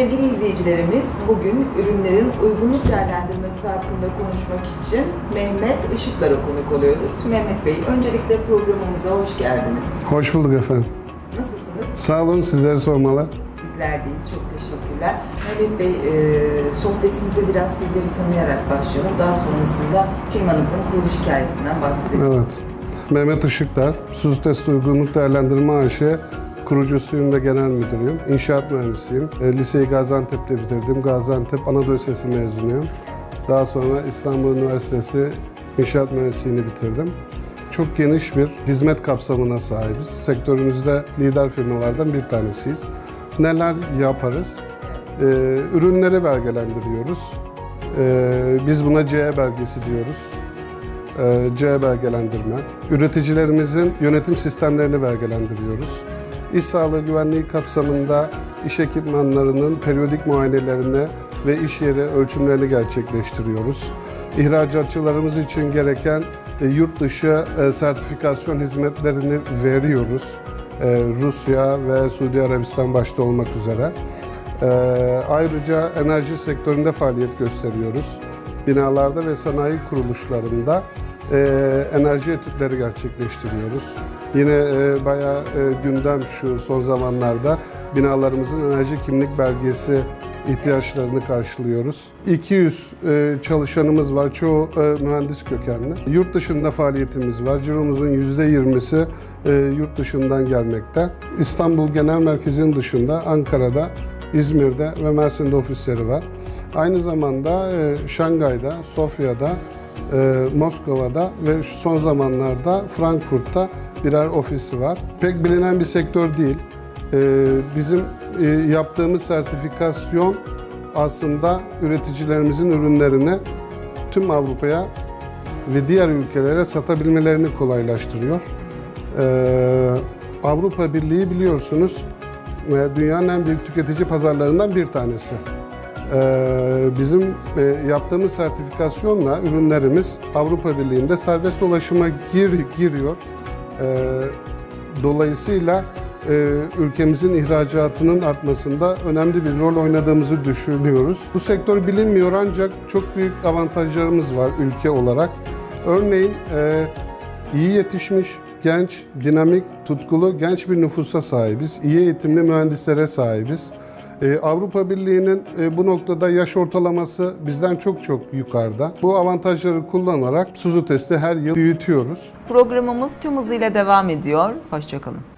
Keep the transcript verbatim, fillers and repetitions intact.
Sevgili izleyicilerimiz, bugün ürünlerin uygunluk değerlendirmesi hakkında konuşmak için Mehmet Işıklar'a konuk oluyoruz. Mehmet Bey, öncelikle programımıza hoş geldiniz. Hoş bulduk efendim. Nasılsınız? Sağ olun, sizleri sormalı. Bizler deyiz, çok teşekkürler. Mehmet Bey, e, sohbetimize biraz sizleri tanıyarak başlayalım. Daha sonrasında firmanızın kuruluş hikayesinden bahsedelim. Evet. Mehmet Işıklar, SUZTEST Uygunluk Değerlendirme A Ş kurucusuyum ve genel müdürüyüm. İnşaat mühendisiyim. E, liseyi Gaziantep'te bitirdim. Gaziantep Anadolu Lisesi mezunuyum. Daha sonra İstanbul Üniversitesi İnşaat Mühendisliğini bitirdim. Çok geniş bir hizmet kapsamına sahibiz. Sektörümüzde lider firmalardan bir tanesiyiz. Neler yaparız? E, ürünleri belgelendiriyoruz. E, biz buna C E belgesi diyoruz. E, C E belgelendirme. Üreticilerimizin yönetim sistemlerini belgelendiriyoruz. İş sağlığı güvenliği kapsamında iş ekipmanlarının periyodik muayenelerini ve iş yeri ölçümlerini gerçekleştiriyoruz. İhracatçılarımız için gereken e, yurt dışı e, sertifikasyon hizmetlerini veriyoruz. E, Rusya ve Suudi Arabistan başta olmak üzere. E, ayrıca enerji sektöründe faaliyet gösteriyoruz. Binalarda ve sanayi kuruluşlarında e, enerji etütleri gerçekleştiriyoruz. Yine e, bayağı e, gündem şu son zamanlarda binalarımızın enerji kimlik belgesi ihtiyaçlarını karşılıyoruz. iki yüz e, çalışanımız var, çoğu e, mühendis kökenli. Yurt dışında faaliyetimiz var, ciromuzun yüzde yirmisi e, yurt dışından gelmekte. İstanbul Genel Merkezi'nin dışında Ankara'da, İzmir'de ve Mersin'de ofisleri var. Aynı zamanda e, Şangay'da, Sofya'da, e, Moskova'da ve son zamanlarda Frankfurt'ta birer ofisi var. Pek bilinen bir sektör değil. E, bizim e, yaptığımız sertifikasyon aslında üreticilerimizin ürünlerini tüm Avrupa'ya ve diğer ülkelere satabilmelerini kolaylaştırıyor. E, Avrupa Birliği biliyorsunuz e, dünyanın en büyük tüketici pazarlarından bir tanesi. Bizim yaptığımız sertifikasyonla ürünlerimiz Avrupa Birliği'nde serbest dolaşıma gir, giriyor. Dolayısıyla ülkemizin ihracatının artmasında önemli bir rol oynadığımızı düşünüyoruz. Bu sektör bilinmiyor ancak çok büyük avantajlarımız var ülke olarak. Örneğin iyi yetişmiş, genç, dinamik, tutkulu genç bir nüfusa sahibiz. İyi eğitimli mühendislere sahibiz. Ee, Avrupa Birliği'nin e, bu noktada yaş ortalaması bizden çok çok yukarıda. Bu avantajları kullanarak SUZTEST'i her yıl büyütüyoruz. Programımız tüm hızıyla devam ediyor. Hoşça kalın.